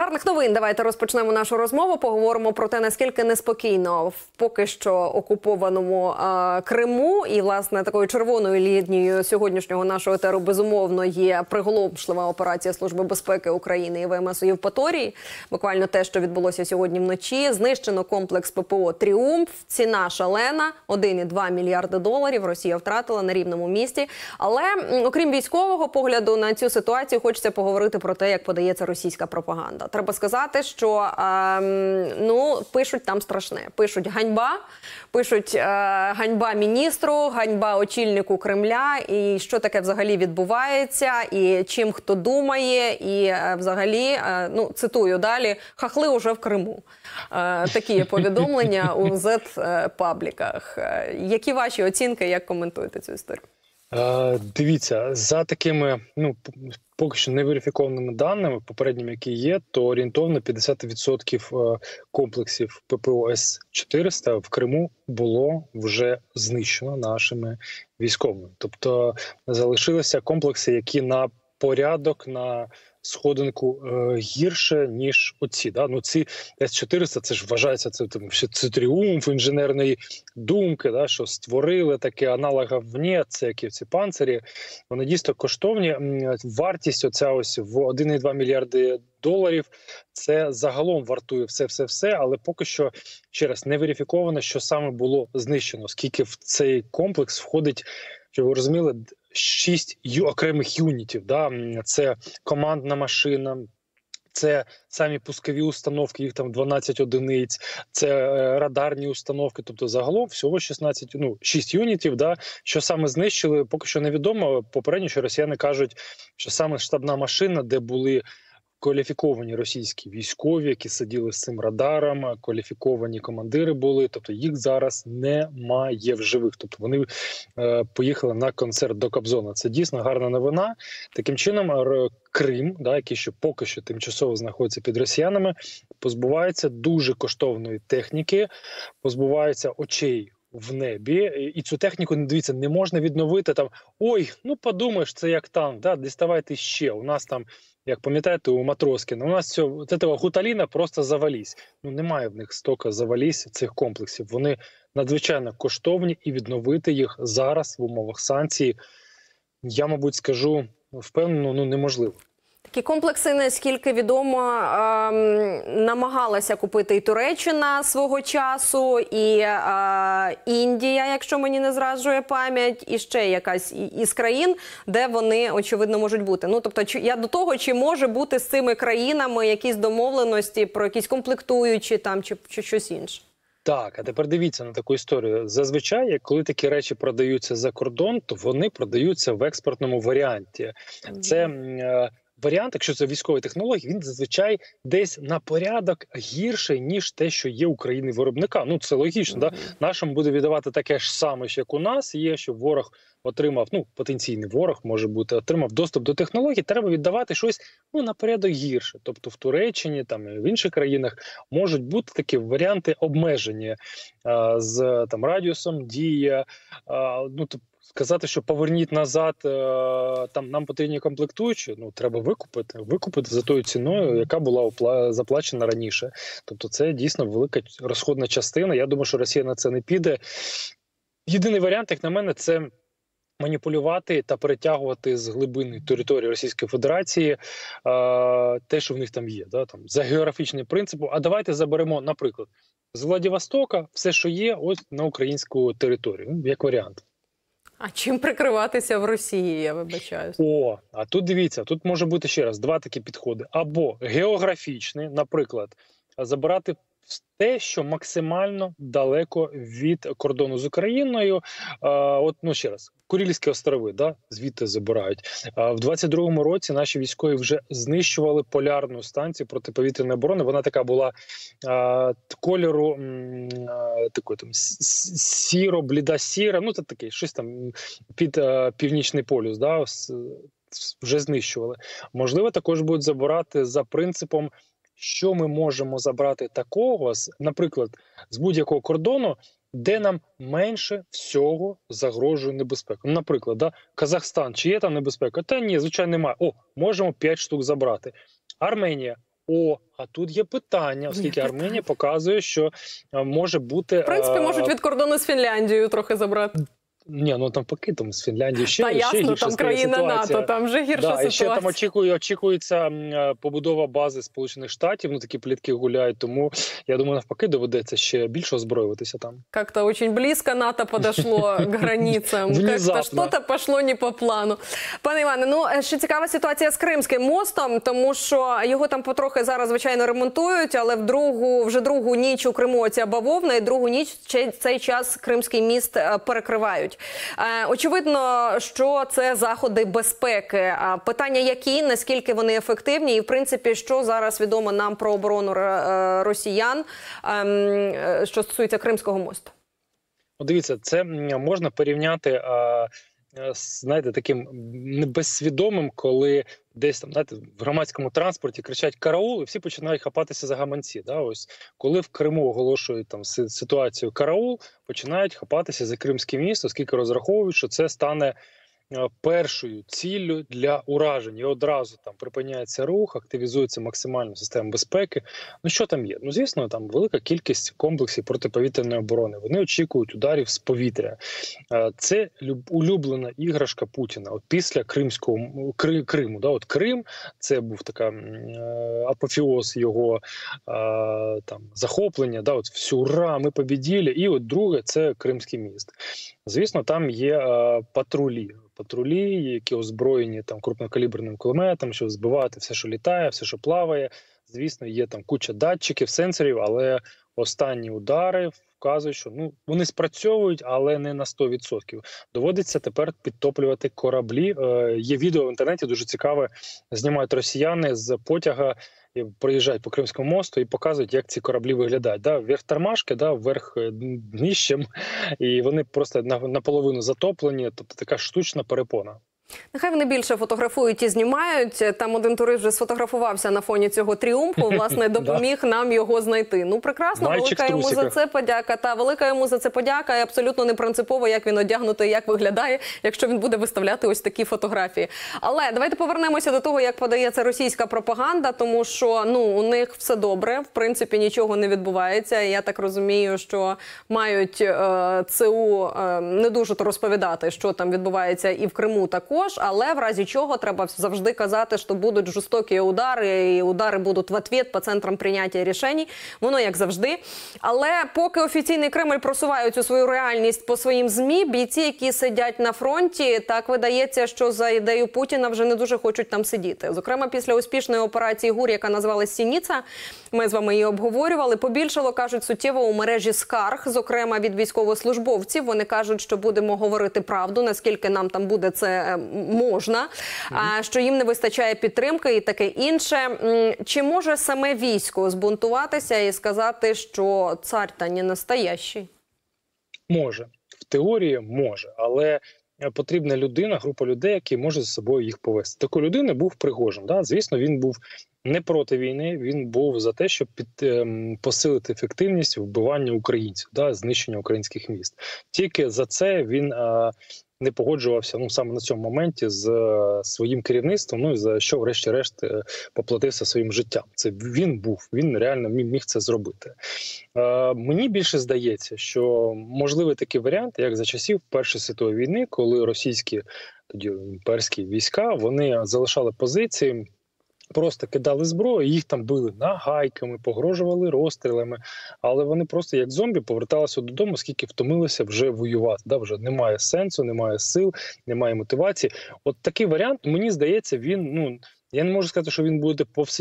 Гарних новин. Давайте розпочнемо нашу розмову. Поговоримо про те, наскільки неспокійно в поки що окупованому Криму. І, власне, такою червоною лінією сьогоднішнього нашого етеру, безумовно, є приголомшлива операція Служби безпеки України і ВМС у Євпаторії. Буквально те, що відбулося сьогодні вночі. Знищено комплекс ППО «Тріумф». Ціна шалена – 1,2 мільярди доларів. Росія втратила на рівному місці. Але, окрім військового погляду на цю ситуацію, хочеться поговорити про те, як подається російська пропаганда. Треба сказати, що пишуть там страшне. Пишуть ганьба, пишуть ганьба міністру, ганьба очільнику Кремля, і що таке взагалі відбувається, і чим хто думає, і взагалі, цитую далі, хахли уже в Криму. Такі є повідомлення у Z-пабліках. Які ваші оцінки, як коментуєте цю історію? Дивіться, за такими, поки що неверифікованими даними, попередніми, які є, то орієнтовно 50% комплексів ППО С-400 в Криму було вже знищено нашими військовими. Тобто залишилися комплекси, які на порядок, на сходинку гірше, ніж оці. Да? Ці С-400, це ж вважається, це тріумф інженерної думки, да? Що створили таке, аналогів ні, це які ці панцирі. Вони дійсно коштовні. Вартість оця ось в 1,2 мільярди доларів, це загалом вартує все, але поки що, ще раз, не верифіковано, що саме було знищено, оскільки в цей комплекс входить, щоб ви розуміли, 6 окремих юнітів. Да? Це командна машина, це самі пускові установки, їх там 12 одиниць, це радарні установки, тобто загалом всього 6 юнітів. Да? Що саме знищили, поки що невідомо. Попередньо, що росіяни кажуть, що саме штабна машина, де були кваліфіковані російські військові, які сиділи з цим радаром, кваліфіковані командири були, тобто їх зараз немає в живих. Тобто вони поїхали на концерт до Кобзона. Це дійсно гарна новина. Таким чином Крим, який ще поки що тимчасово знаходиться під росіянами, позбувається дуже коштовної техніки, позбувається очей в небі, і цю техніку, дивіться, не можна відновити там, подумаєш, це як танк, діставайте ще, у нас там, як пам'ятаєте, у Матроскіна, у нас цього гуталіна просто завались. Немає в них стока завались цих комплексів. Вони надзвичайно коштовні, і відновити їх зараз в умовах санкцій, я, мабуть, скажу, впевнено, неможливо. Такі комплекси, наскільки відомо, намагалася купити і Туреччина свого часу, і Індія, якщо мені не зраджує пам'ять, і ще якась із країн, де вони, очевидно, можуть бути. Тобто, я до того, чи може бути з цими країнами якісь домовленості про якісь комплектуючі там, чи щось інше? Так, а тепер дивіться на таку історію. Зазвичай, коли такі речі продаються за кордон, то вони продаються в експортному варіанті. Це варіант, якщо це військові технології, він зазвичай десь на порядок гірший, ніж те, що є у країни виробника. Це логічно, да? Нашим буде віддавати таке ж саме, як у нас є, щоб ворог отримав, потенційний ворог, може бути, отримав доступ до технологій, треба віддавати щось, на порядок гірше. Тобто в Туреччині, там і в інших країнах можуть бути такі варіанти обмеження з радіусом дії, сказати, що поверніть назад, там нам потрібні комплектуючі, треба викупити за тою ціною, яка була заплачена раніше. Тобто це дійсно велика розходна частина. Я думаю, що Росія на це не піде. Єдиний варіант, як на мене, це маніпулювати та перетягувати з глибини території Російської Федерації те, що в них там є, за географічним принципом. А давайте заберемо, наприклад, з Владивостока все, що є, ось на українську територію, як варіант. А чим прикриватися в Росії, я вибачаюсь? А тут дивіться, тут може бути ще раз два такі підходи. Або географічний, наприклад, забирати те, що максимально далеко від кордону з Україною. Ще раз, Курильські острови, звідти забирають. В 22-му році наші військові вже знищували полярну станцію протиповітряної оборони. Вона така була кольору сіро, бліда-сіра, це таке, щось там під північний полюс, вже знищували. Можливо, також будуть забирати за принципом, що ми можемо забрати такого, наприклад, з будь-якого кордону, де нам менше всього загрожує небезпека. Наприклад, Казахстан, чи є там небезпека? Та ні, звичайно, немає. Можемо 5 штук забрати. Арменія, А тут є питання, оскільки Арменія показує, що може бути... В принципі, можуть від кордону з Фінляндією трохи забрати. Ні, ну навпаки, там з Фінляндією ще ясно, гірша там країна ситуація. НАТО, там вже гірша ситуація. І ще там очікується побудова бази Сполучених Штатів, ну такі плітки гуляють, тому я думаю, навпаки, доведеться ще більше озброюватися там. Как-то очень близко НАТО подошло к границам. Как-то что-то пошло не по плану. Пане Іване, ну ще цікава ситуація з Кримським мостом, тому що його там потрохи зараз, звичайно, ремонтують, але вже другу ніч у Криму ця бавовна, і другу ніч цей час Кримський міст перекривають. Очевидно, що це заходи безпеки. Питання які, наскільки вони ефективні і, в принципі, що зараз відомо нам про оборону росіян, що стосується Кримського мосту? Дивіться, це можна порівняти, знаєте, таким безсвідомим, коли десь там, знаєте, в громадському транспорті кричать «караул» і всі починають хапатися за гаманці. Да? Ось, коли в Криму оголошують там ситуацію «караул», починають хапатися за Кримське місто, оскільки розраховують, що це стане першою ціллю для уражень. І одразу там припиняється рух, активізується максимальна система безпеки. Ну що там є? Ну звісно, там велика кількість комплексів протиповітряної оборони. Вони очікують ударів з повітря. Це улюблена іграшка Путіна. От після Криму. Да? От Крим – це був така апофеоз його там захоплення. Да? От всю ура, ми побіділи. І от друге – це Кримський міст. Звісно, там є патрулі, які озброєні там крупнокаліберним кулеметом, щоб збивати все, що літає, все, що плаває. Звісно, є там куча датчиків, сенсорів, але останні удари вказують, що вони спрацьовують, але не на 100%. Доводиться тепер підтоплювати кораблі. Є відео в інтернеті, дуже цікаве, знімають росіяни з потяга, проїжджають по Кримському мосту і показують, як ці кораблі виглядають. Да? Вверх тормашки, да? Вверх дніщем, і вони просто наполовину затоплені, тобто така штучна перепона. Нехай вони більше фотографують і знімають. Там один турист вже сфотографувався на фоні цього тріумфу, власне, допоміг нам його знайти. Ну, прекрасно, велика йому за це подяка. Велика йому за це подяка і абсолютно не принципово, як він одягнутий, як виглядає, якщо він буде виставляти ось такі фотографії. Але давайте повернемося до того, як подається російська пропаганда, тому що, у них все добре, в принципі, нічого не відбувається. Я так розумію, що мають ЦУ не дуже то розповідати, що там відбувається і в Криму також. Але в разі чого треба завжди казати, що будуть жорстокі удари, і удари будуть в відповідь по центрам прийняття рішень. Воно як завжди. Але поки офіційний Кремль просуває цю свою реальність по своїм ЗМІ, бійці, які сидять на фронті, так видається, що за ідею Путіна вже не дуже хочуть там сидіти. Зокрема, після успішної операції ГУР, яка називалась «Сініця», ми з вами її обговорювали, побільшало, кажуть, суттєво у мережі скарг, зокрема від військовослужбовців. Вони кажуть, що будемо говорити правду, наскільки нам там буде це можна, що їм не вистачає підтримки і таке інше. Чи може саме військо збунтуватися і сказати, що цар та не настоящий? Може. В теорії може, але потрібна людина, група людей, які можуть за собою їх повести. Такою людиною був Пригожин. Да? Звісно, він був не проти війни, він був за те, щоб посилити ефективність вбивання українців, да? Знищення українських міст. Тільки за це він не погоджувався саме на цьому моменті з своїм керівництвом, і за що врешті-решт поплатився своїм життям. Це він реально міг це зробити. Мені більше здається, що можливий такий варіант, як за часів Першої світової війни, коли російські, тоді імперські війська, вони залишали позиції, просто кидали зброю, їх там били нагайками, погрожували розстрілами, але вони просто як зомбі поверталися додому, оскільки втомилися вже воювати. Да? Вже немає сенсу, немає сил, немає мотивації. От такий варіант, мені здається, він, я не можу сказати, що він буде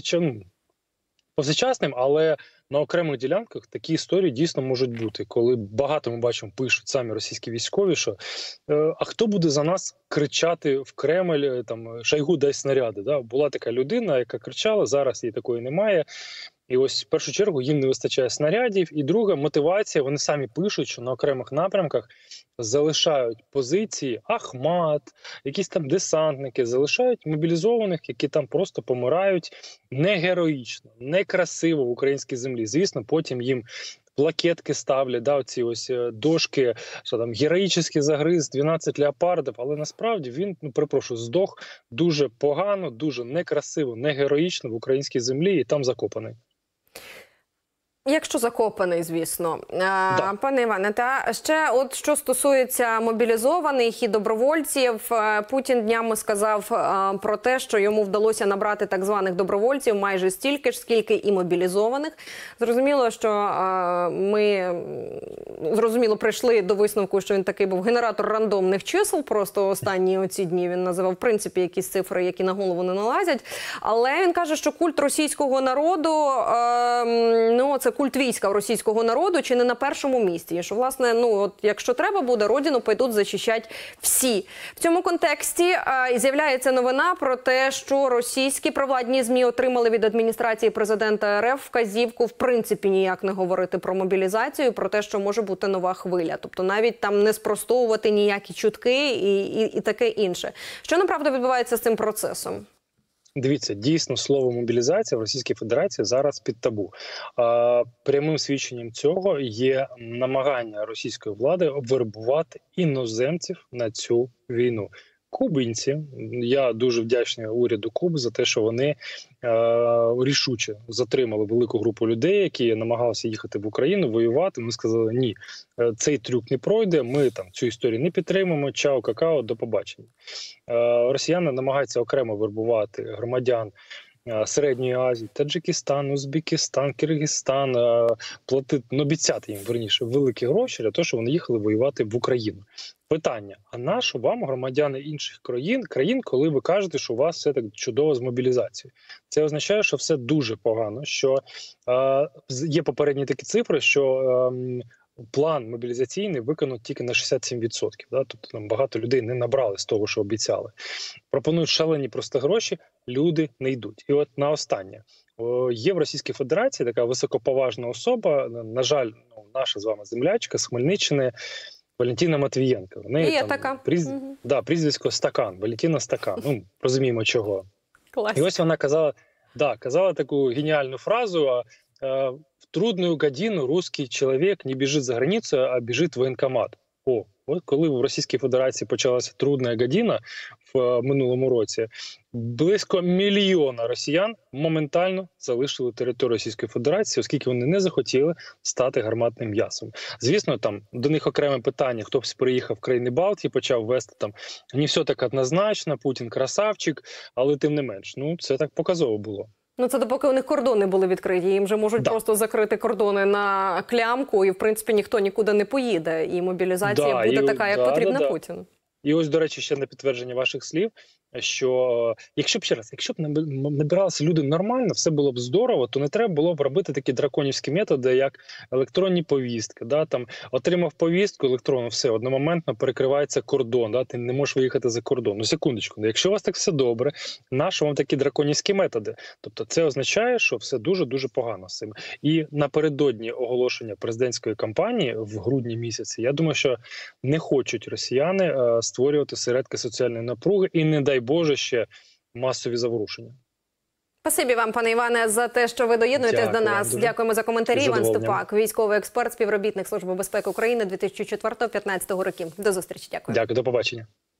повсякчасним, але на окремих ділянках такі історії дійсно можуть бути, коли багато, ми бачимо, пишуть самі російські військові, що а хто буде за нас кричати в Кремль, там, Шойгу дай снаряди. Да? Була така людина, яка кричала, зараз її такої немає. І ось в першу чергу їм не вистачає снарядів. І друга мотивація, вони самі пишуть, що на окремих напрямках залишають позиції Ахмат, якісь там десантники, залишають мобілізованих, які там просто помирають не героїчно, не красиво в українській землі. Звісно, потім їм плакетки ставлять, да, оці ось дошки, що там героїчний загриз 12 леопардів, але насправді він, ну, перепрошую, здох дуже погано, дуже некрасиво, не героїчно в українській землі і там закопаний. Якщо закопаний, звісно. Да. Пане Іване, та ще от що стосується мобілізованих і добровольців, Путін днями сказав про те, що йому вдалося набрати так званих добровольців майже стільки ж, скільки і мобілізованих. Зрозуміло, що ми прийшли до висновку, що він такий був генератор рандомних чисел, просто останні оці дні він називав в принципі якісь цифри, які на голову не налазять. Але він каже, що культ російського народу, ну, це культ війська російського народу чи не на першому місці. І що, власне, ну, от, якщо треба буде, родину пойдуть захищати всі. В цьому контексті з'являється новина про те, що російські провладні ЗМІ отримали від адміністрації президента РФ вказівку в принципі ніяк не говорити про мобілізацію, про те, що може бути нова хвиля. Тобто навіть там не спростовувати ніякі чутки і таке інше. Що, направду, відбувається з цим процесом? Дивіться, дійсно, слово мобілізація в Російській Федерації зараз під табу. Прямим свідченням цього є намагання російської влади обвербувати іноземців на цю війну. Кубинці, я дуже вдячний уряду Куби за те, що вони рішуче затримали велику групу людей, які намагалися їхати в Україну, воювати. Ми сказали, ні, цей трюк не пройде, ми там цю історію не підтримуємо, чао, какао, до побачення. Росіяни намагаються окремо вербувати громадян Середньої Азії, Таджикистан, Узбекистан, Киргизстан, платити, ну, обіцяти їм, верніше, великі гроші для того, щоб вони їхали воювати в Україну. Питання, а нащо вам, громадяни інших країн, коли ви кажете, що у вас все так чудово з мобілізацією? Це означає, що все дуже погано, що є попередні такі цифри, що план мобілізаційний виконано тільки на 67%. Да? Тобто там багато людей не набрали з того, що обіцяли. Пропонують шалені просто гроші, люди не йдуть. І от на останнє. Є в Російській Федерації така високоповажна особа, на жаль, ну, наша з вами землячка з Хмельниччини, Валентина Матвієнко. В неї є така. Прізвисько Стакан, Валентина Стакан. Ну, розуміємо чого. Клас. І ось вона казала таку геніальну фразу: в трудную годину русский человек не біжить за границю, а біжить в воєнкомат. От коли в Російській Федерації почалася трудна година в минулому році, близько 1 мільйона росіян моментально залишили територію Російської Федерації, оскільки вони не захотіли стати гарматним м'ясом. Звісно, там до них окреме питання, хтось приїхав в країни Балтії, почав вести там, не все так однозначно, Путін красавчик, але тим не менш, ну це так показово було. Ну, це допоки у них кордони були відкриті. Їм же можуть просто закрити кордони на клямку, і, в принципі, ніхто нікуди не поїде. І мобілізація буде така, як потрібна Путіну. І ось, до речі, ще на підтвердження ваших слів, що якщо б набиралися люди нормально, все було б здорово, то не треба було б робити такі драконівські методи, як електронні повістки. Да? Там, отримав повістку електронну, все, одномоментно перекривається кордон, да? Ти не можеш виїхати за кордон. Ну, секундочку, якщо у вас так все добре, нащо вам такі драконівські методи? Тобто це означає, що все дуже-дуже погано з цим. І напередодні оголошення президентської кампанії в грудні місяці, я думаю, що не хочуть росіяни створювати середки соціальної напруги і, не дай Боже, ще масові заворушення. Спасибі вам, пане Іване, за те, що ви доєднуєтесь до нас. Дякуємо за коментарі. Іван Ступак, військовий експерт, співробітник Служби безпеки України 2004-2015 років. До зустрічі. Дякую. Дякую, до побачення.